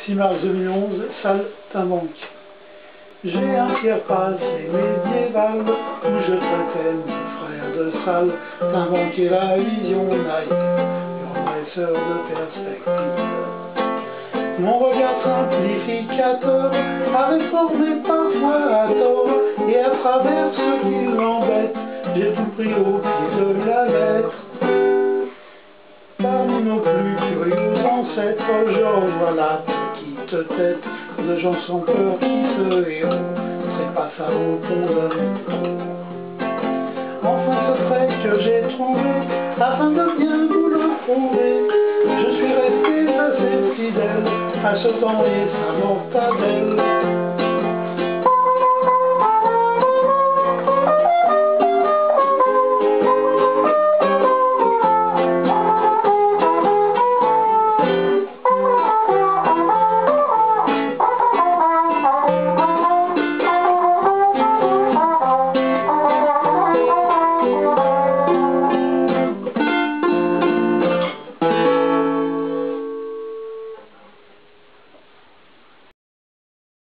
6 mars 2011, salle Timbanque. J'ai un fier passé médiéval où je traitais mes frères de salle. Timbanque et la vision night, your dresseur de perspective. Mon regard simplificateur a réformé parfois à tort, et à travers ce qui l'embête, j'ai tout pris au pied de la lettre. Parmi nos plus curieux ancêtres, je revois la petite tête de gens sans peur qui se héros trépassent au pont d'un métro. Enfin ce trait que j'ai trouvé, afin de bien vous le prouver, je suis resté assez fidèle à ce temps et sa mortadelle.